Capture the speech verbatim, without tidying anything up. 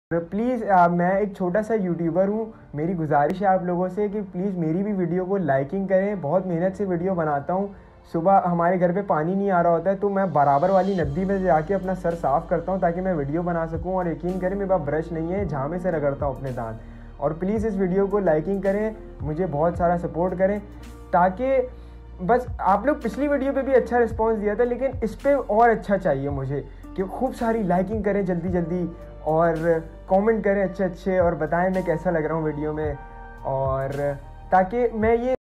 Please मैं एक छोटा सा यूट्यूबर हूँ। मेरी गुजारिश है आप लोगों से कि प्लीज़ मेरी भी वीडियो को लाइकिंग करें। बहुत मेहनत से वीडियो बनाता हूँ। सुबह हमारे घर पे पानी नहीं आ रहा होता है तो मैं बराबर वाली नदी में जाके अपना सर साफ़ करता हूँ ताकि मैं वीडियो बना सकूँ। और यकीन करें मेरे पास ब्रश नहीं है, झामे से रगड़ता हूँ अपने दांत। और प्लीज़ इस वीडियो को लाइकिंग करें, मुझे बहुत सारा सपोर्ट करें ताकि बस आप लोग पिछली वीडियो पे भी अच्छा रिस्पांस दिया था, लेकिन इस पे और अच्छा चाहिए मुझे कि खूब सारी लाइकिंग करें जल्दी जल्दी और कमेंट करें अच्छे अच्छे और बताएं मैं कैसा लग रहा हूँ वीडियो में, और ताकि मैं ये